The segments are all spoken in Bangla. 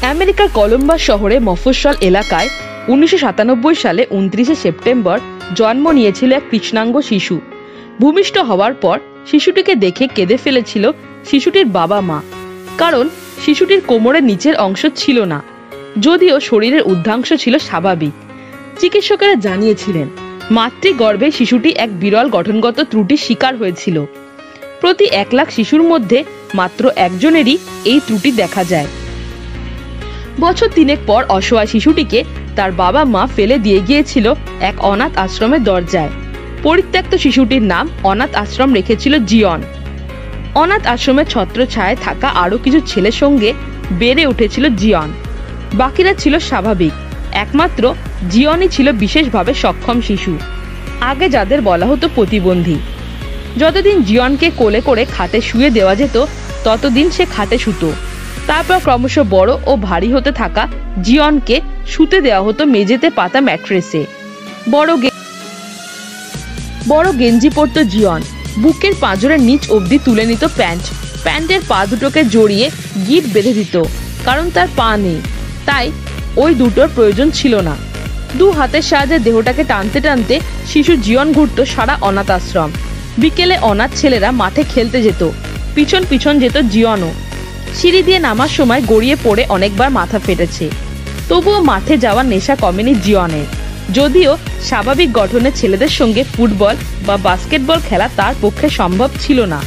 আমেরিকার কলম্বাস শহরে মফস্বল এলাকায় 1997 সালে 29শে সেপ্টেম্বর জন্ম নিয়েছিল এক কৃষ্ণাঙ্গ শিশু। ভূমিষ্ঠ হওয়ার পর শিশুটিকে দেখে কেঁদে ফেলেছিল শিশুটির বাবা মা, কারণ শিশুটির কোমরের নিচের অংশ ছিল না, যদিও শরীরের ঊর্ধ্বাংশ ছিল স্বাভাবিক। চিকিৎসকেরা জানিয়েছিলেন মাতৃগর্ভে শিশুটি এক বিরল গঠনগত ত্রুটির শিকার হয়েছিল। প্রতি 1 লাখ শিশুর মধ্যে মাত্র একজনেরই এই ত্রুটি দেখা যায়। বছর 3 পর অসহায় শিশুটিকে তার বাবা মা ফেলে দিয়ে গিয়েছিল এক অনাথ আশ্রমের দরজায়। পরিত্যক্ত শিশুটির নাম অনাথ আশ্রম রেখেছিল জিয়ন। অনাথ আশ্রমের ছত্রছায়ায় থাকা আরো কিছু ছেলের সঙ্গে বেড়ে উঠেছিল জিয়ন। বাকিরা ছিল স্বাভাবিক, একমাত্র জিয়নই ছিল বিশেষভাবে সক্ষম শিশু, আগে যাদের বলা হতো প্রতিবন্ধী। যতদিন জিয়নকে কোলে করে খাটে শুয়ে দেওয়া যেত ততদিন সে খাটে শুতো। তারপর ক্রমশ বড় ও ভারী হতে থাকা জিয়নকে শুতে দেওয়া হতো মেঝেতে পাতা ম্যাট্রেসে। বড় গেঞ্জি পরতো জিয়ন, বুকের পাঁজরের নিচ অবধি তুলে নিত প্যান্টের পা দুটোকে জড়িয়ে গিট বেঁধে দিত, কারণ তার পা নেই, তাই ওই দুটোর প্রয়োজন ছিল না। 2 হাতের সাহায্যে দেহটাকে টানতে টানতে শিশু জিয়ন ঘুরত সারা অনাথ আশ্রম। বিকেলে অনাথ ছেলেরা মাঠে খেলতে যেত, পিছন পিছন যেত জিয়নও। সিঁড়ি দিয়ে নামার সময় গড়িয়ে পড়ে অনেকবার মাথা ফেটেছে, তবুও মাঠে যাওয়ার নেশা কমেনি জিয়নের। যদিও স্বাভাবিক গঠনের ছেলেদের সঙ্গে ফুটবল বা বাস্কেটবল খেলা তার পক্ষে সম্ভব ছিল না।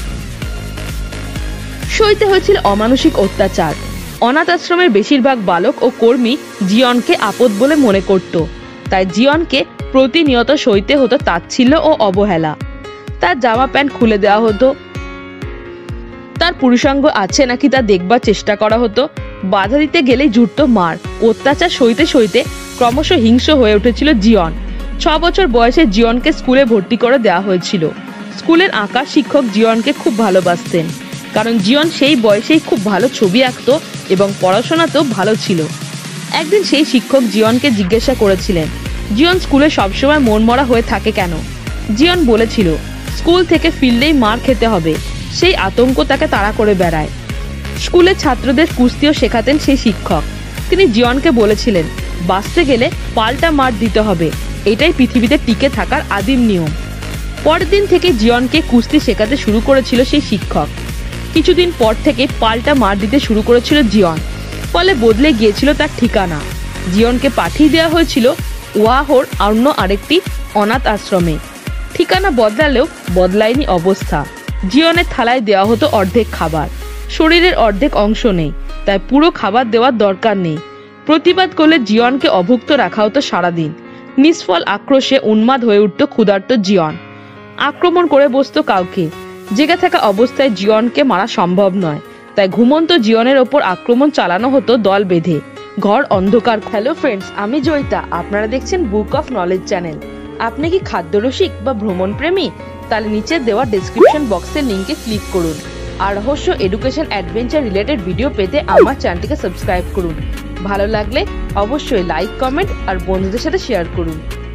সইতে হয়েছিল অমানসিক অত্যাচার। অনাথ আশ্রমের বেশিরভাগ বালক ও কর্মী জিয়নকে আপদ বলে মনে করত, তাই জিয়নকে প্রতিনিয়ত সইতে হতো তাচ্ছিল্য ও অবহেলা। তার জামা প্যান্ট খুলে দেওয়া হতো, তার পুরুষাঙ্গ আছে নাকি তা দেখবার চেষ্টা করা হতো, বাধা দিতে গেলেই জুটত মার। অত্যাচার সইতে সইতে ক্রমশ হিংস্র হয়ে উঠেছিল জিয়ন। 6 বছর বয়সে জিয়নকে স্কুলে ভর্তি করে দেওয়া হয়েছিল। স্কুলের আঁকা শিক্ষক জিয়নকে খুব ভালোবাসতেন, কারণ জিয়ন সেই বয়সেই খুব ভালো ছবি আঁকতো এবং পড়াশোনাতেও ভালো ছিল। একদিন সেই শিক্ষক জিয়নকে জিজ্ঞাসা করেছিলেন জিয়ন স্কুলে সবসময় মনমরা হয়ে থাকে কেন। জিয়ন বলেছিল স্কুল থেকে ফিরলেই মার খেতে হবে, সেই আতঙ্ক তাকে তাড়া করে বেড়ায়। স্কুলের ছাত্রদের কুস্তিও শেখাতেন সেই শিক্ষক। তিনি জিয়নকে বলেছিলেন বাঁচতে গেলে পাল্টা মার দিতে হবে, এটাই পৃথিবীতে টিকে থাকার আদিম নিয়ম। পরের দিন থেকে জিয়নকে কুস্তি শেখাতে শুরু করেছিল সেই শিক্ষক। কিছুদিন পর থেকে পাল্টা মার দিতে শুরু করেছিল জিয়ন, ফলে বদলে গিয়েছিল তার ঠিকানা। জিয়নকে পাঠিয়ে দেওয়া হয়েছিল ওয়াহোর অন্য আরেকটি অনাথ আশ্রমে। ঠিকানা বদলালেও বদলায়নি অবস্থা। জিয়নের থালায় দেওয়া হতো অর্ধেক খাবার, শরীরের অর্ধেক অংশ নেই, তাই পুরো খাবার দেওয়ার দরকার নেই। প্রতিবাদ করলে জিয়নকে অভুক্ত রাখা হতো সারাদিন। নিষ্ফল আক্রোশে উন্মাদ হয়ে উঠত ক্ষুধার্ত জিয়ন, আক্রমণ করে বসত কাউকে। জেগে থাকা অবস্থায় জিয়নকে মারা সম্ভব নয়, তাই ঘুমন্ত জিয়নের ওপর আক্রমণ চালানো হতো দল বেঁধে। ঘর অন্ধকার। হ্যালো ফ্রেন্ডস, আমি জয়িতা, আপনারা দেখছেন বুক অফ নলেজ চ্যানেল। আপনি কি খাদ্যরসিক বা ভ্রমণ প্রেমী? তাহলে নিচে দেওয়া ডেসক্রিপশন বক্সের লিংকে ক্লিক করুন আর রহস্য, এডুকেশন, অ্যাডভেঞ্চার রিলেটেড ভিডিও পেতে আমার চ্যানেলটিকে সাবস্ক্রাইব করুন। ভালো লাগলে অবশ্যই লাইক, কমেন্ট আর বন্ধুদের সাথে শেয়ার করুন।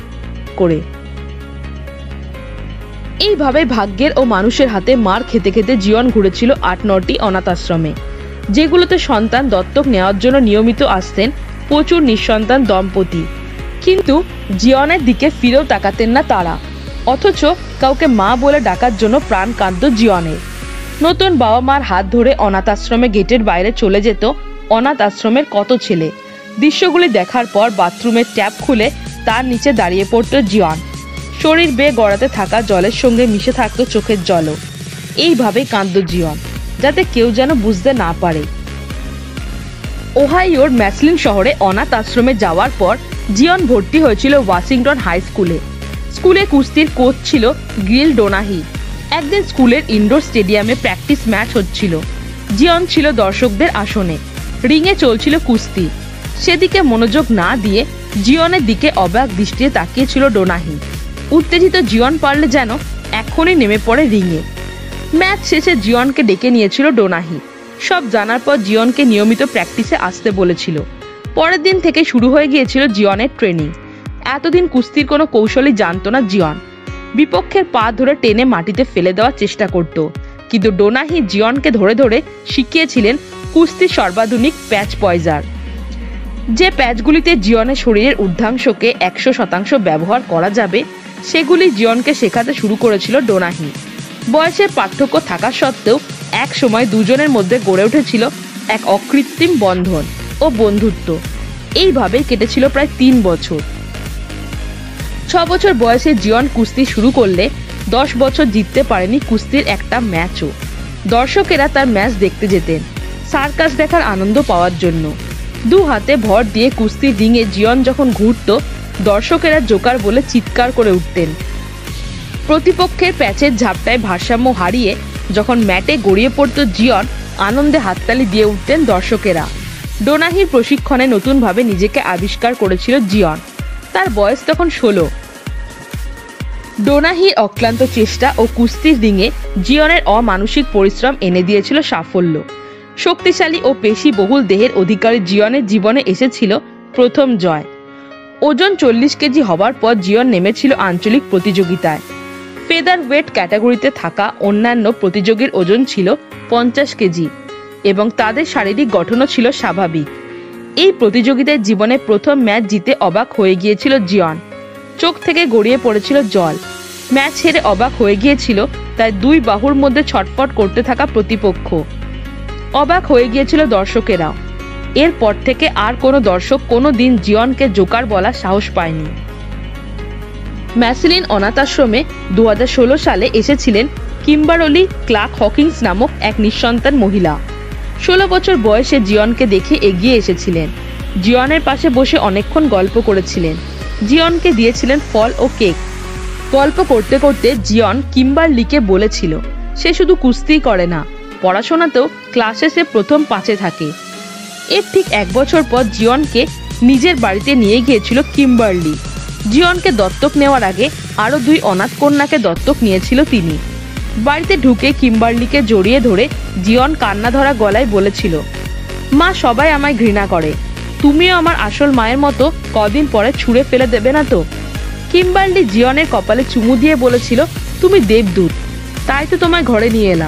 এইভাবে ভাগ্যের ও মানুষের হাতে মার খেতে খেতে জিয়ন ঘুরেছিল 8-9টি অনাথ আশ্রমে, যেগুলোতে সন্তান দত্তক নেওয়ার জন্য নিয়মিত আসতেন প্রচুর নিঃসন্তান দম্পতি। কিন্তু জিয়নের দিকে ফিরেও তাকাতেন না তারা, অথচ কাউকে মা বলে ডাকার জন্য প্রাণ কাঁদত জিয়নের। নতুন বাবা মার হাত ধরে অনাথ আশ্রমে গেটের বাইরে চলে যেত অনাথ আশ্রমের কত ছেলে। দৃশ্যগুলি দেখার পর বাথরুমের ট্যাপ খুলে তার নিচে দাঁড়িয়ে পড়ত জিয়ন। শরীর বেয়ে গড়াতে থাকা জলের সঙ্গে মিশে থাকতো চোখের জলও। এইভাবেই কাঁদত জিয়ন, যাতে কেউ যেন বুঝতে না পারে। ওহাইওর ম্যাসলিন শহরে অনাথ আশ্রমে যাওয়ার পর জিয়ন ভর্তি হয়েছিল ওয়াশিংটন হাই স্কুলে। স্কুলে কুস্তির কোচ ছিল গিল ডোনাহি। একদিন স্কুলের ইনডোর স্টেডিয়ামে প্র্যাকটিস ম্যাচ হচ্ছিল। জিয়ন ছিল দর্শকদের আসনে। রিংয়ে চলছিল কুস্তি। সেদিকে মনোযোগ না দিয়ে জিয়নের দিকে অবাক দৃষ্টিতে তাকিয়েছিল ডোনাহি। উত্তেজিত জিয়ন পারলে যেন এখনই নেমে পড়ে রিংয়ে। ম্যাচ শেষে জিয়নকে ডেকে নিয়েছিল ডোনাহি। সব জানার পর জিয়নকে নিয়মিত প্র্যাকটিসে আসতে বলেছিল। পরের দিন থেকে শুরু হয়ে গিয়েছিল জিয়নের ট্রেনিং। এতদিন কুস্তির কোনো কৌশলই জানতো না জিয়ন। বিপক্ষের পা ধরে টেনে মাটিতে ফেলে দেওয়ার চেষ্টা করত, কিন্তু ডোনাহি জিয়নকে ধরে ধরে শিখিয়েছিলেন কুস্তির সর্বাধুনিক প্যাচ পয়জার। যে প্যাচগুলিতে জিয়নের শরীরের ঊর্ধ্বাংশকে 100% ব্যবহার করা যাবে সেগুলি জিয়নকে শেখাতে শুরু করেছিল ডোনাহি। বয়সের পার্থক্য থাকা সত্ত্বেও এক সময় দুজনের মধ্যে গড়ে উঠেছিল এক অকৃত্রিম বন্ধন ও বন্ধুত্ব। এইভাবেই কেটেছিল প্রায় 3 বছর। 6 বছর বয়সে জিয়ন কুস্তি শুরু করলে 10 বছর জিততে পারেনি কুস্তির একটা ম্যাচও। দর্শকেরা তার ম্যাচ দেখতে যেতেন সার্কাস দেখার আনন্দ পাওয়ার জন্য। 2 হাতে ভর দিয়ে কুস্তির রিংয়ে জিয়ন যখন ঘুরত, দর্শকেরা জোকার বলে চিৎকার করে উঠতেন। প্রতিপক্ষের প্যাচের ঝাপটায় ভারসাম্য হারিয়ে যখন ম্যাটে গড়িয়ে পড়ত জিয়ন, আনন্দে হাততালি দিয়ে উঠতেন দর্শকেরা। ডোনাহির প্রশিক্ষণে নতুনভাবে নিজেকে আবিষ্কার করেছিল জিয়ন। তার বয়স তখন 16। ডোনাহির অক্লান্ত চেষ্টা ও কুস্তির রিংয়ে জিয়নের অমানুষিক পরিশ্রম এনে দিয়েছিল সাফল্য। শক্তিশালী ও পেশিবহুল দেহের অধিকারী জিয়নের জীবনে এসেছিল প্রথম জয়। ওজন 40 কেজি হবার পর জিয়ন নেমেছিল আঞ্চলিক প্রতিযোগিতায়। ফেদার ওয়েট ক্যাটাগরিতে থাকা অন্যান্য প্রতিযোগীর ওজন ছিল 50 কেজি এবং তাদের শারীরিক গঠনও ছিল স্বাভাবিক। এই প্রতিযোগিতায় জীবনে প্রথম ম্যাচ জিতে অবাক হয়ে গিয়েছিল জিয়ন। চোখ থেকে গড়িয়ে পড়েছিল জল। ম্যাচ হেরে অবাক হয়ে গিয়েছিল তার 2 বাহুর মধ্যে ছটফট করতে থাকা প্রতিপক্ষ। অবাক হয়ে গিয়েছিল দর্শকেরাও। এরপর থেকে আর কোনো দর্শক কোনো দিন জিয়নকে জোকার বলার সাহস পায়নি। ম্যাসিলিন অনাথ আশ্রমে 2016 সালে এসেছিলেন কিম্বারলি ক্লার্ক হকিন্স নামক এক নিঃসন্তান মহিলা। 16 বছর বয়সে জিয়নকে দেখে এগিয়ে এসেছিলেন। জিয়নের পাশে বসে অনেকক্ষণ গল্প করেছিলেন। জিয়নকে দিয়েছিলেন ফল ও কেক। গল্প করতে করতে জিয়ন কিম্বারলিকে বলেছিল সে শুধু কুস্তি করে না, পড়াশোনাতেও ক্লাসে সে প্রথম 5-এ থাকে। এর ঠিক 1 বছর পর জিয়নকে নিজের বাড়িতে নিয়ে গিয়েছিল কিম্বারলি। জিয়নকে দত্তক নেওয়ার আগে আরো 2 অনাথ কন্যাকে দত্তক নিয়েছিল তিনি। বাড়িতে ঢুকে কিম্বারলিকে জড়িয়ে ধরে জিয়ন কান্না ধরা গলায় বলেছিল, মা, সবাই আমায় ঘৃণা করে, তুমিও আমার আসল মায়ের মতো কদিন পরে ছুঁড়ে ফেলে দেবে না তো? কিম্বারলি জিয়নের কপালে চুমু দিয়ে বলেছিল, তুমি দেবদূত, তাই তো তোমায় ঘরে নিয়ে এলাম।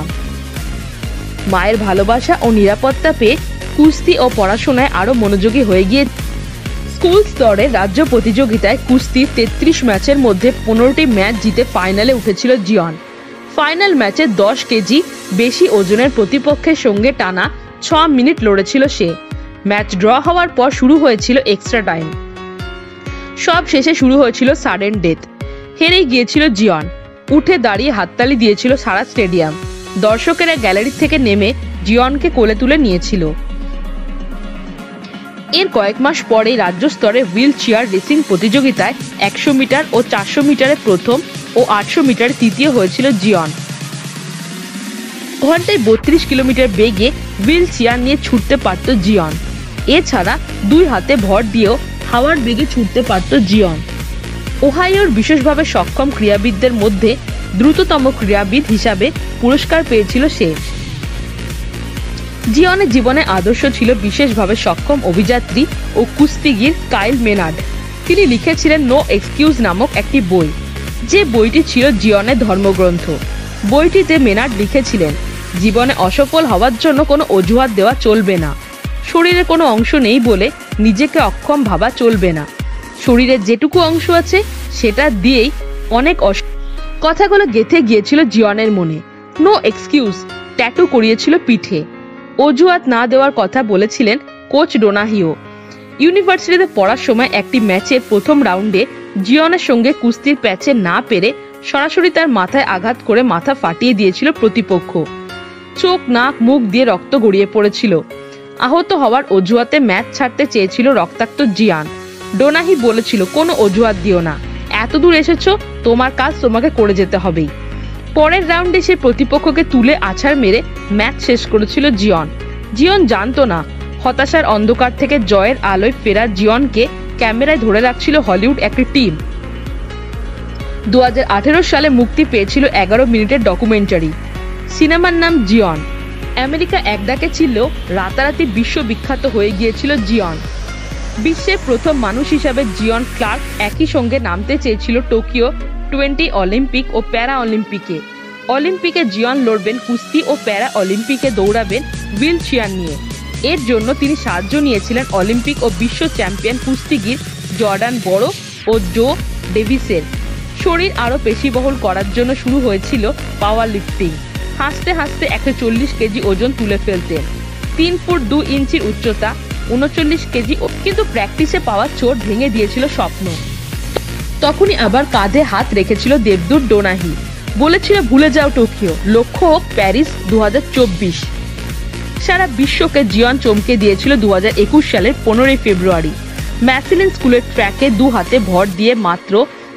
মায়ের ভালোবাসা ও নিরাপত্তা পেয়ে কুস্তি ও পড়াশোনায় আরো মনোযোগী হয়ে গিয়ে স্কুল স্তরে রাজ্য প্রতিযোগিতায় কুস্তির 33 ম্যাচের মধ্যে 15টি ম্যাচ জিতে ফাইনালে উঠেছিল জিয়ন। ফাইনাল ম্যাচে 10 কেজি বেশি ওজনের প্রতিপক্ষের সঙ্গে টানা 6 মিনিট লড়েছিল সে। ম্যাচ ড্র হওয়ার পর শুরু হয়েছিল এক্সট্রা টাইম। সব শেষে শুরু হয়েছিল সাডেন ডেথ। হেরে গিয়েছিল জিয়ন। উঠে দাঁড়িয়ে হাততালি দিয়েছিল সারা স্টেডিয়াম। দর্শকেরা গ্যালারি থেকে নেমে জিয়নকে কোলে তুলে নিয়েছিল। এর কয়েক মাস পরে রাজ্য স্তরে হুইল চেয়ার রেসিং প্রতিযোগিতায় 100 মিটার ও 400 মিটারে প্রথম ও 800 মিটারে তৃতীয় হয়েছিল জিয়ন। ঘন্টায় 32 কিলোমিটার বেগে হুইল চেয়ার নিয়ে ছুটতে পারত জিয়ন। এছাড়া 2 হাতে ভর দিয়েও হাওয়ার বেগে ছুটতে পারত জিয়ন। ওহাইওর বিশেষভাবে সক্ষম ক্রীড়াবিদদের মধ্যে দ্রুততম ক্রীড়াবিদ হিসাবে পুরস্কার পেয়েছিল সে। জিয়নের জীবনে আদর্শ ছিল বিশেষভাবে সক্ষম অভিযাত্রী ও কুস্তিগির কাইল মেনার্ড। তিনি লিখেছিলেন নো এক্সকিউজ নামক একটি বই, যে বইটি ছিল জিয়নের ধর্মগ্রন্থ। বইটিতে মেনার্ড লিখেছিলেন, জীবনে অসফল হওয়ার জন্য কোনো অজুহাত দেওয়া চলবে না। শরীরে কোনো অংশ নেই বলে নিজেকে অক্ষম ভাবা চলবে না। শরীরের যেটুকু অংশ আছে সেটা দিয়েই অনেক কথাগুলো গেঁথে গিয়েছিল জিয়নের মনে। নো এক্সকিউজ ট্যাটু করিয়েছিল পিঠে। অজুহাত না দেওয়ার কথা বলেছিলেন কোচ ডোনাহিও। ইউনিভার্সিটিতে পড়ার সময় একটি ম্যাচের প্রথম রাউন্ডে জিয়নের সঙ্গে কুস্তির প্যাচে না পেরে সরাসরি তার মাথায় আঘাত করে মাথা ফাটিয়ে দিয়েছিল প্রতিপক্ষ। চোখ, নাক, মুখ দিয়ে রক্ত গড়িয়ে পড়েছিল। আহত হওয়ার অজুহাতে ম্যাচ ছাড়তে চেয়েছিল রক্তাক্ত জিয়ান। ডোনাহি বলেছিল, কোনো অজুহাত দিও না, এত দূর এসেছো, তোমার কাজ তোমাকে করে যেতে হবেই। পরের রাউন্ডে সে প্রতিপক্ষকে তুলে আছাড় মেরে ম্যাচ শেষ করেছিল জিয়ন। জিয়ন জানতো না, হতাশার অন্ধকার থেকে জয়ের আলোয় ফেরা জিয়নকে ক্যামেরায় ধরে রাখছিল হলিউড একটি টিম। 2018 সালে মুক্তি পেয়েছিল 11 মিনিটের ডকুমেন্টারি। সিনেমার নাম জিয়ন। আমেরিকা এক ডাকে চিনলেও রাতারাতি বিশ্ববিখ্যাত হয়ে গিয়েছিল জিয়ন। বিশ্বের প্রথম মানুষ হিসাবে জিয়ন ক্লার্ক একই সঙ্গে নামতে চেয়েছিল টোকিও 20 অলিম্পিক ও প্যারা অলিম্পিকে। অলিম্পিকে জিয়ন লড়বেন কুস্তি ও প্যারা অলিম্পিকে দৌড়াবেন হুইল চেয়ার নিয়ে। এর জন্য তিনি সাহায্য নিয়েছিলেন অলিম্পিক ও বিশ্ব চ্যাম্পিয়ন কুস্তিগির জর্ডান বড়ো ও জো ডেভিসের। শরীর আরও পেশিবহুল করার জন্য শুরু হয়েছিল পাওয়ার লিফটিং। হাসতে হাসতে 140 কেজি ওজন তুলে ফেলতেন। 3 ফুট 2 ইঞ্চির উচ্চতা, 39 কেজি, কিন্তু প্র্যাকটিসে পাওয়া চোট ভেঙে দিয়েছিল স্বপ্ন। তখনই আবার কাঁধে হাত রেখেছিল দেবদূত ডোনাহি, বলেছিল ভুলে যাও টোকিও, লক্ষ্য হোক প্যারিস 2024। সারা বিশ্বকে জিয়ন চমকে দিয়েছিল 2021 সালের 15 ফেব্রুয়ারি। ম্যাসিলিন স্কুলের ট্র্যাকে 2 হাতে ভর দিয়ে মাত্র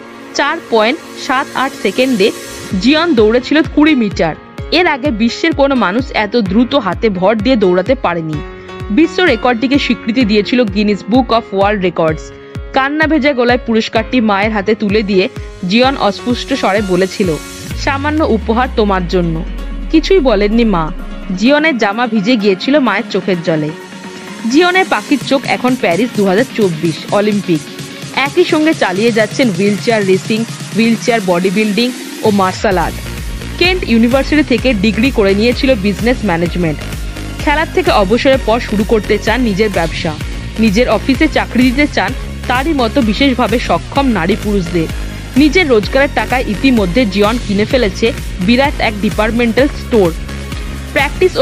4.78 সেকেন্ডে জিয়ন দৌড়েছিল 20 মিটার। এর আগে বিশ্বের কোনো মানুষ এত দ্রুত হাতে ভর দিয়ে দৌড়াতে পারেনি। বিশ্ব রেকর্ডটিকে স্বীকৃতি দিয়েছিল Guinness Book of World Records. কান্না ভেজা গলায় পুরস্কারটি মায়ের হাতে তুলে দিয়ে জিয়ন অস্পষ্ট স্বরে বলেছিল, সামান্য উপহার তোমার জন্য। কিছুই বলেননি মা। জিয়নের জামা ভিজে গিয়েছিল মায়ের চোখের জলে। জিয়নের পাখির চোখ এখন প্যারিস 2024 অলিম্পিক। একই সঙ্গে চালিয়ে যাচ্ছেন wheelchair racing, wheelchair bodybuilding ও মার্শাল আর্ট। কেন্ট ইউনিভার্সিটি থেকে ডিগ্রি করে নিয়েছিল বিজনেস ম্যানেজমেন্ট। খেলার থেকে অবসরের পর শুরু করতে চান নিজের ব্যবসা। নিজের অফিসে চাকরি দিতে চান তারই মতো বিশেষভাবে সক্ষম নারী পুরুষদের। নিজের রোজগারের টাকায় ইতিমধ্যে জিয়ন কিনে ফেলেছে বিরাট এক ডিপার্টমেন্টাল স্টোর। প্র্যাকটিস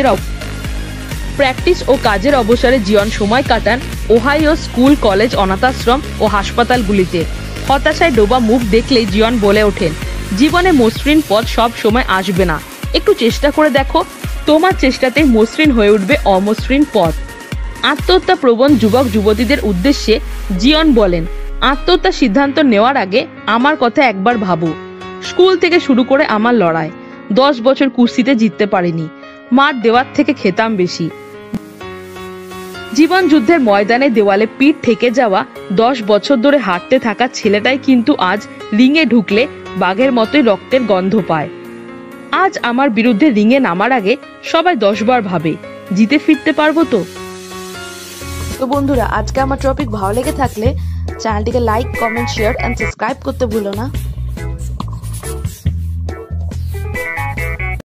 ও কাজের অবসরে জিয়ন সময় কাটান ওহাইও স্কুল, কলেজ, অনাথাশ্রম ও হাসপাতালগুলিতে। হতাশায় ডোবা মুখ দেখলেই জিয়ন বলে ওঠেন, জীবনে মসৃণ পথ সব সময় আসবে না, একটু চেষ্টা করে দেখো, তোমার চেষ্টাতে মসৃণ হয়ে উঠবে অমসৃণ পথ। আত্মহত্যা প্রবণ যুবক যুবতীদের উদ্দেশ্যে জিয়ন বলেন, আত্মহত্যার সিদ্ধান্ত নেওয়ার আগে আমার কথা একবার ভাবো। স্কুল থেকে শুরু করে আমার লড়াই, 10 বছর কুস্তিতে জিততে পারিনি, মার দেওয়ার থেকে খেতাম বেশি। জীবন যুদ্ধের ময়দানে দেওয়ালে পিঠ ঠেকে যাওয়া 10 বছর ধরে হাঁটতে থাকা ছেলেটাই কিন্তু আজ রিংয়ে ঢুকলে বাঘের মতোই রক্তের গন্ধ পায়। আজ আমার বিরুদ্ধে রিংয়ে নামার আগে সবাই 10 বার ভাবে, জিতে ফিরতে পারবো তো। তো বন্ধুরা, আজকে আমার টপিক ভালো লেগে থাকলে চ্যানেলটিকে like, comment, share and subscribe করতে ভুলো না।